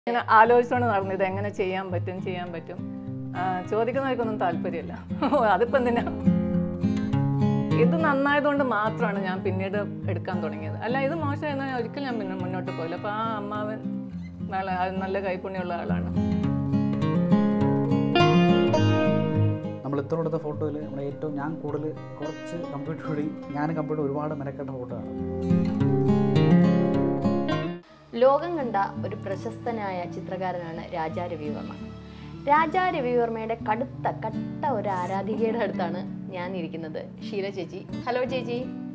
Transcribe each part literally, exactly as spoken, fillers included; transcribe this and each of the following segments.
ഇങ്ങനെ ആലോചിച്ചുകൊണ്ട് നടന്നു ഇത് എങ്ങനെ ചെയ്യാൻ പറ്റും ചെയ്യാൻ പറ്റും ചോദിക്കുന്നവർക്കൊന്നും താല്പര്യമില്ല. അതിപ്പോൾ എന്തിനാ, ഇത് നന്നായതുകൊണ്ട് മാത്രമാണ് ഞാൻ പിന്നീട് എടുക്കാൻ തുടങ്ങിയത്. അല്ല ഇത് മോശമായിരുന്ന ഒരിക്കലും ഞാൻ പിന്നെ മുന്നോട്ട് പോയില്ല. അപ്പോൾ ആ അമ്മാവൻ നല്ല കൈപ്പുണ്യമുള്ള ആളാണ്. നമ്മൾ ഇത്ര എടുത്ത ഫോട്ടോയിൽ നമ്മുടെ ഏറ്റവും ഞാൻ കൂടുതൽ കുറച്ച് കമ്പ്യൂട്ടർ വഴി ഞാൻ കമ്പ്യൂട്ടർ ഒരുപാട് മെനക്കെട്ട ഫോട്ടോ ആണ്. ലോകം കണ്ട ഒരു പ്രശസ്തനായ ചിത്രകാരനാണ് രാജാ രവിവർമ്മ. രാജാ രവിവർമ്മയുടെ കടുത്ത കട്ട ഒരു ആരാധികയുടെ അടുത്താണ് ഞാൻ ഇരിക്കുന്നത്. ഷീല ചേച്ചി. ഹലോ ചേച്ചി.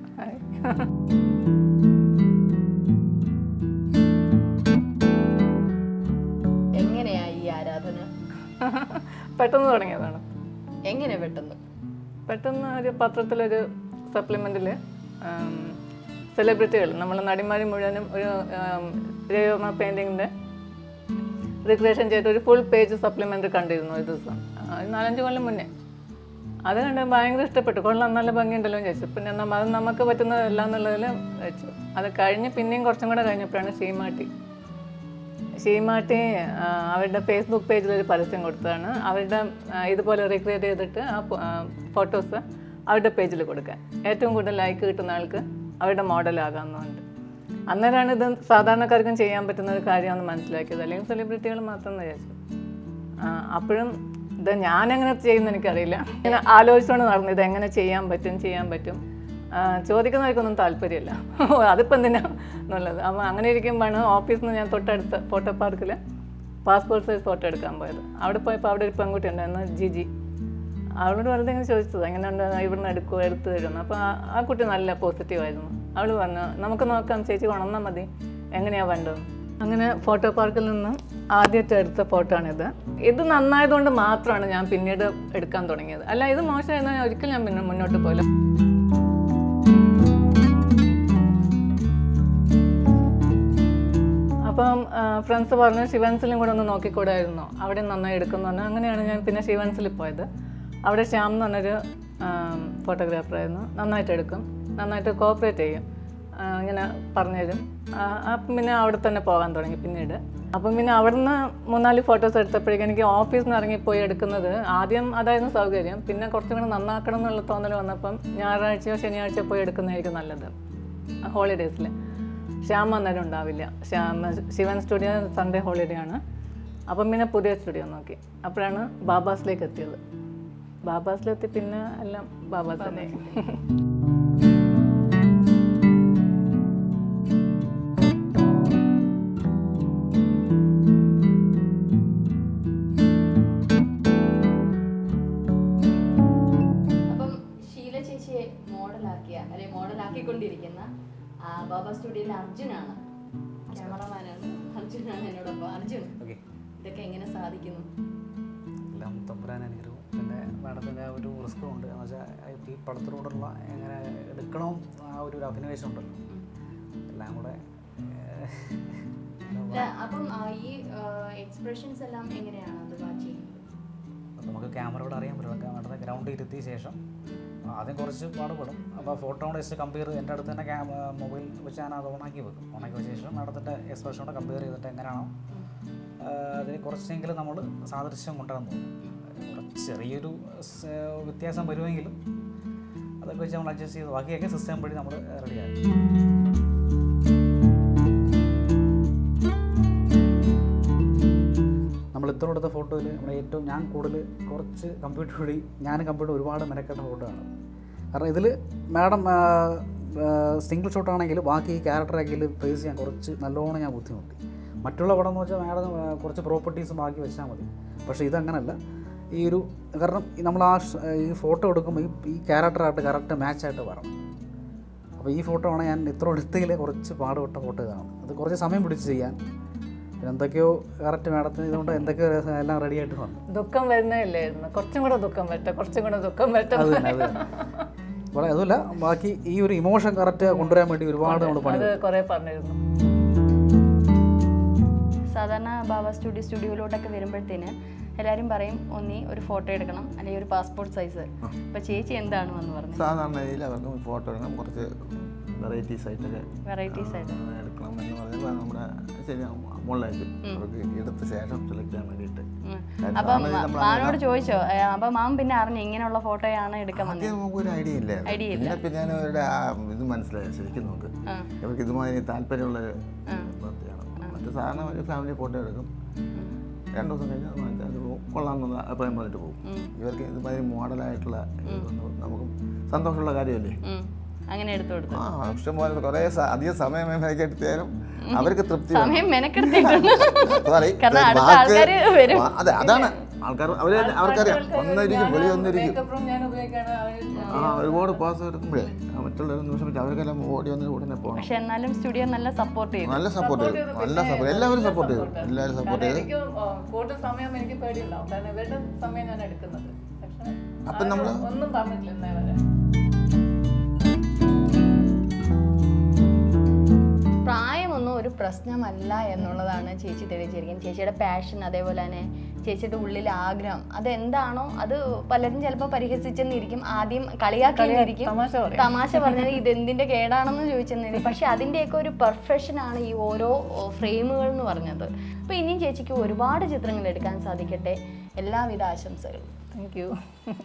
എങ്ങനെയാ ഈ ആരാധന? പെട്ടെന്ന് തുടങ്ങിയതാണ്. എങ്ങനെ പെട്ടെന്ന്? പെട്ടെന്ന് ഒരു പത്രത്തിലൊരു സപ്ലിമെന്റിൽ സെലിബ്രിറ്റികൾ നമ്മൾ നടിമാരി മുഴുവനും ഒരു രവിവർമ്മ പെയിൻറ്റിങ്ങിൻ്റെ റിക്രിയേഷൻ ചെയ്തിട്ട് ഒരു ഫുൾ പേജ് സപ്ലിമെൻ്റ് കണ്ടിരുന്നു ഒരു ദിവസം, നാലഞ്ച് കൊല്ലം മുന്നേ. അത് കണ്ട് ഭയങ്കര ഇഷ്ടപ്പെട്ടു. കൊള്ളാം, നല്ല ഭംഗിയുണ്ടല്ലോ എന്ന് ചോദിച്ചു. പിന്നെ അത് നമുക്ക് പറ്റുന്നതല്ല എന്നുള്ളതിൽ വെച്ചു. അത് കഴിഞ്ഞ് പിന്നെയും കുറച്ചും കൂടെ കഴിഞ്ഞപ്പോഴാണ് ഷീമാട്ടി ഷീമാട്ടി അവരുടെ ഫേസ്ബുക്ക് പേജിലൊരു പരസ്യം കൊടുത്തതാണ്. അവരുടെ ഇതുപോലെ റിക്രിയേറ്റ് ചെയ്തിട്ട് ആ ഫോട്ടോസ് അവരുടെ പേജിൽ കൊടുക്കാൻ, ഏറ്റവും കൂടുതൽ ലൈക്ക് കിട്ടുന്ന ആൾക്ക് അവരുടെ മോഡലാകാമെന്നുണ്ട്. അന്നേരമാണ് ഇത് സാധാരണക്കാർക്കും ചെയ്യാൻ പറ്റുന്ന ഒരു കാര്യമാണെന്ന് മനസ്സിലാക്കിയത്. അല്ലെങ്കിൽ സെലിബ്രിറ്റികൾ മാത്രം എന്ന് വിചാരിച്ചു. അപ്പോഴും ഇത് ഞാനെങ്ങനെ ചെയ്യുന്ന എനിക്കറിയില്ല. ഇങ്ങനെ ആലോചിച്ചുകൊണ്ട് നടന്നു ഇത് എങ്ങനെ ചെയ്യാൻ പറ്റും ചെയ്യാൻ പറ്റും ചോദിക്കുന്നവർക്കൊന്നും താല്പര്യമില്ല. അതിപ്പോൾ എന്തിനാ എന്നുള്ളത്. അപ്പോൾ അങ്ങനെ ഇരിക്കുമ്പോഴാണ് ഓഫീസിൽ നിന്ന് ഞാൻ തൊട്ടടുത്ത ഫോട്ടോ പാർക്കിൽ പാസ്പോർട്ട് സൈസ് ഫോട്ടോ എടുക്കാൻ പോയത്. അവിടെ പോയപ്പോൾ അവിടെ ഒരു പെൺകുട്ടി ഉണ്ടായിരുന്നു, ജിജി. അവളോട് വെറുതെ ഇങ്ങനെ ചോദിച്ചത് എങ്ങനെയുണ്ട്, ഇവിടുന്ന് എടുക്കുമോ എടുത്തു തരുമെന്ന്. അപ്പോൾ ആ കുട്ടി നല്ല പോസിറ്റീവായിരുന്നു. അവൾ പറഞ്ഞു നമുക്ക് നോക്കാം ചേച്ചി, കൊണന്നാൽ മതി, എങ്ങനെയാണ് വേണ്ടത്. അങ്ങനെ ഫോട്ടോ പാർക്കിൽ നിന്ന് ആദ്യമായിട്ട് എടുത്ത ഫോട്ടോ ആണിത്. ഇത് നന്നായതുകൊണ്ട് മാത്രമാണ് ഞാൻ പിന്നീട് എടുക്കാൻ തുടങ്ങിയത്. അല്ല ഇത് മോശമായിരുന്ന ഒരിക്കലും ഞാൻ പിന്നെ മുന്നോട്ട് പോയില്ല. അപ്പം ഫ്രണ്ട്സ് പറഞ്ഞു ശിവൻസിലും കൂടെ ഒന്ന് നോക്കിക്കൂടായിരുന്നു, അവിടെ നന്നായി എടുക്കുന്നു പറഞ്ഞു. അങ്ങനെയാണ് ഞാൻ പിന്നെ ശിവൻസിൽ പോയത്. അവിടെ ശ്യാം എന്ന് പറഞ്ഞൊരു ഫോട്ടോഗ്രാഫറായിരുന്നു. നന്നായിട്ട് എടുക്കും, നന്നായിട്ട് കോപ്പറേറ്റ് ചെയ്യും, ഇങ്ങനെ പറഞ്ഞുതരും. അപ്പം പിന്നെ അവിടെ തന്നെ പോകാൻ തുടങ്ങി പിന്നീട്. അപ്പം പിന്നെ അവിടെ നിന്ന് മൂന്നാല് ഫോട്ടോസ് എടുത്തപ്പോഴേക്കും എനിക്ക് ഓഫീസിൽ നിന്ന് ഇറങ്ങിപ്പോയി എടുക്കുന്നത് ആദ്യം അതായിരുന്നു സൗകര്യം. പിന്നെ കുറച്ചും കൂടെ നന്നാക്കണം എന്നുള്ള തോന്നൽ വന്നപ്പം ഞായറാഴ്ചയോ ശനിയാഴ്ചയോ പോയി എടുക്കുന്നതായിരിക്കും നല്ലത് ഹോളിഡേയ്സിൽ. ശ്യാം അന്നേരം ഉണ്ടാവില്ല. Shyam Shivan studio Sunday holiday ആണ്. അപ്പം പിന്നെ പുതിയ സ്റ്റുഡിയോ നോക്കി. അപ്പോഴാണ് ബാബാസിലേക്ക് എത്തിയത്. ബാബാസിലെത്തി പിന്നെ എല്ലാം ബാബാസ് തന്നെ. അപ്പം ഷീല ചേച്ചിയെ മോഡലാക്കിയ അല്ലെ മോഡലാക്കിക്കൊണ്ടിരിക്കുന്ന ബാബാ സ്റ്റുഡിയോയിലെ അർജുനാണ്, ക്യാമറമാനാണ്. അർജുനാണ് എന്നോടൊപ്പം. അർജുൻ, ഇതൊക്കെ എങ്ങനെ സാധിക്കുന്നു? എല്ലാം തമ്പുരാൻ അനുഗ്രഹവും പിന്നെ മാഡത്തിൻ്റെ ആ ഒരു റിസ്ക്കും ഉണ്ട്. എന്ന് വെച്ചാൽ ഈ പടത്തിലൂടെയുള്ള എങ്ങനെ എടുക്കണം ആ ഒരു അഭിനിവേശം ഉണ്ടല്ലോ, എല്ലാം കൂടെ. അപ്പം ഈ എക്സ്പ്രഷൻസ് എല്ലാം എങ്ങനെയാണ് അത് വാച്ച് ചെയ്യുന്നത്? നമുക്ക് ക്യാമറയോട് അറിയാൻ പറ്റും. മാഡത്തെ ഗ്രൗണ്ട് ഇരുത്തിയ ശേഷം ആദ്യം കുറച്ച് പാടുപെടും. അപ്പോൾ ഫോട്ടോയോട് ജസ്റ്റ് കമ്പയർ എൻ്റെ അടുത്ത് തന്നെ ക്യാ മൊബൈൽ വെച്ച് ഞാൻ അത് ഓണാക്കി വെക്കും. ഓണാക്കി വെച്ച ശേഷം മാഡത്തിൻ്റെ എക്സ്പ്രഷനോട് കമ്പയർ ചെയ്തിട്ട് എങ്ങനെയാണോ അതിന് കുറച്ചെങ്കിലും നമ്മൾ സാദൃശ്യം കൊണ്ടുവന്നു തോന്നും. കുറച്ച് ചെറിയൊരു വ്യത്യാസം വരുമെങ്കിലും അതൊക്കെ വെച്ച് നമ്മൾ അഡ്ജസ്റ്റ് ചെയ്ത് ബാക്കിയൊക്കെ സിസ്റ്റം വഴി നമ്മൾ റെഡിയാക്കും. നമ്മൾ ഇത്ര എടുത്ത ഫോട്ടോയിൽ നമ്മുടെ ഏറ്റവും ഞാൻ കൂടുതൽ കുറച്ച് കമ്പ്യൂട്ടർ വഴി ഞാൻ കമ്പ്യൂട്ടർ ഒരുപാട് മെനക്കെട്ട ഫോട്ടോ ആണ്. കാരണം ഇതിൽ മാഡം സിംഗിൾ ഷോട്ട് ആണെങ്കിൽ ബാക്കി ഈ ക്യാരക്ടറാക്കിയിൽ ഫേസ് ചെയ്യാൻ കുറച്ച് നല്ലോണം ഞാൻ ബുദ്ധിമുട്ടി. മറ്റുള്ള പടം എന്ന് വെച്ചാൽ മാഡം കുറച്ച് പ്രോപ്പർട്ടീസ് ബാക്കി വെച്ചാൽ മതി. പക്ഷേ ഇതങ്ങനല്ല. ഈ ഒരു കാരണം നമ്മൾ ആ ഈ ഫോട്ടോ എടുക്കുമ്പോൾ ഈ ഈ ക്യാരക്ടറായിട്ട് കറക്റ്റ് മാച്ചായിട്ട് വരണം. അപ്പോൾ ഈ ഫോട്ടോ ആണ് ഞാൻ ഇത്ര എടുത്തതിൽ കുറച്ച് പാടുപെട്ട ഫോട്ടോ ഇതാണ്. അത് കുറച്ച് സമയം പിടിച്ച് ചെയ്യാൻ. പിന്നെ എന്തൊക്കെയോ കറക്റ്റ് മാഡത്തിന് ഇതുകൊണ്ട് എന്തൊക്കെയോ എല്ലാം റെഡി ആയിട്ട് വന്നു. ദുഃഖം വരുന്നില്ലായിരുന്നു, കുറച്ചും കൂടെ ദുഃഖം വരട്ടെ കുറച്ചും കൂടെ ദുഃഖം വരട്ടെ. അത് തന്നെ അത് തന്നെ വളരെ അതുമല്ല ബാക്കി ഈ ഒരു ഇമോഷൻ കറക്റ്റ് കൊണ്ടുവരാൻ വേണ്ടി ഒരുപാട് നമ്മൾ പണി കുറേ പറഞ്ഞിരുന്നു. സാധാരണ ബാബാ സ്റ്റുഡിയോ സ്റ്റുഡിയോയിലോട്ടൊക്കെ വരുമ്പോഴത്തേന് എല്ലാവരും പറയും ഒന്നി ഒരു ഫോട്ടോ എടുക്കണം അല്ലെങ്കിൽ ഒരു പാസ്പോർട്ട് സൈസ്. അപ്പോൾ ചേച്ചി എന്താണ് എന്ന് പറഞ്ഞത്? സാധാരണ രീതിയിൽ അവർക്ക് ഫോട്ടോ എടുക്കണം, കുറച്ച് വെറൈറ്റീസ് ആയിട്ടൊക്കെ വെറൈറ്റീസ് ആയിട്ട് എടുക്കണം എന്ന് പറഞ്ഞപ്പോൾ നമ്മുടെ ശരി മുകളിലേക്ക് അവർക്ക് എടുത്ത ശേഷം സെലക്ട് ചെയ്യാൻ വേണ്ടിയിട്ട്. അപ്പം മാമനോട് ചോദിച്ചോ? അപ്പം മാം പിന്നെ അറിഞ്ഞു ഇങ്ങനെയുള്ള ഫോട്ടോയാണ് എടുക്കാൻ വന്നത്? നമുക്ക് ഒരു ഐഡിയ ഇല്ല. പിന്നെ പിന്നെ ഞാൻ അവരുടെ ആ ഇത് മനസ്സിലായി ശരിക്കും നോക്ക് ഇവർക്ക് ഇതുമാതിരി താല്പര്യമുള്ള പ്രവൃത്തിയാണ്. മറ്റു സാധാരണ ഒരു ഫാമിലി ഫോട്ടോ എടുക്കും, രണ്ടു ദിവസം കഴിഞ്ഞാൽ അത് കൊള്ളാമെന്ന് അഭിപ്രായം പറഞ്ഞിട്ട് പോകും. ഇവർക്ക് ഇതുമാതിരി മോഡലായിട്ടുള്ള നമുക്ക് സന്തോഷമുള്ള കാര്യമല്ലേ, അങ്ങനെ എടുത്തു കൊടുത്തു. ആ ഇഷ്ടംപോലെ കുറേ അധികം സമയം മെനക്കെടുത്തിയാലും അവർക്ക് തൃപ്തി. സമയം മെനക്കെടുത്തിട്ടുണ്ട്. അതെ, അതാണ് ആൾക്കാർ അവര് അവർക്കറിയാം. ഒന്നിരിക്കും വെളി ഒന്നിരിക്കും. ആ ഒരുപാട് പാസ് എടുക്കുമ്പോഴേ മറ്റുള്ളവർ നിമിഷം പറ്റും അവർക്കെല്ലാം ഓടി വന്ന് ഉടനെ പോകണം. പക്ഷെ എന്നാലും സ്റ്റുഡിയോ നല്ല സപ്പോർട്ട് ചെയ്തു. നല്ല സപ്പോർട്ട് ചെയ്തു, നല്ല സപ്പോർട്ട്, എല്ലാവരും സപ്പോർട്ട് ചെയ്തു, എല്ലാവരും സപ്പോർട്ട് ചെയ്തു. കൂടുതൽ സമയം എനിക്ക് പേടിയുണ്ടാവും, കാരണം ഇവരുടെ സമയം ഞാൻ എടുക്കുന്നത്. അപ്പം നമ്മൾ ഒന്നും പറഞ്ഞിട്ടില്ല ഇന്നേ വരെ. പ്രായമൊന്നും ഒരു പ്രശ്നമല്ല എന്നുള്ളതാണ് ചേച്ചി തെളിയിച്ചിരിക്കുന്നത്. ചേച്ചിയുടെ പാഷൻ, അതേപോലെ തന്നെ ചേച്ചിയുടെ ഉള്ളിലെ ആഗ്രഹം അതെന്താണോ അത് പലരും ചിലപ്പോൾ പരിഹസിച്ചെന്നിരിക്കും, ആദ്യം കളിയാക്കിയെന്നിരിക്കും, തമാശ പറഞ്ഞത് ഇതെന്തിൻ്റെ കേടാണെന്ന് ചോദിച്ചെന്നിരിക്കും. പക്ഷെ അതിൻ്റെയൊക്കെ ഒരു പെർഫെക്ഷനാണ് ഈ ഓരോ ഫ്രെയിമുകൾ എന്ന് പറഞ്ഞത്. അപ്പോൾ ഇനിയും ചേച്ചിക്ക് ഒരുപാട് ചിത്രങ്ങൾ എടുക്കാൻ സാധിക്കട്ടെ. എല്ലാവിധ ആശംസകളും. Thank U.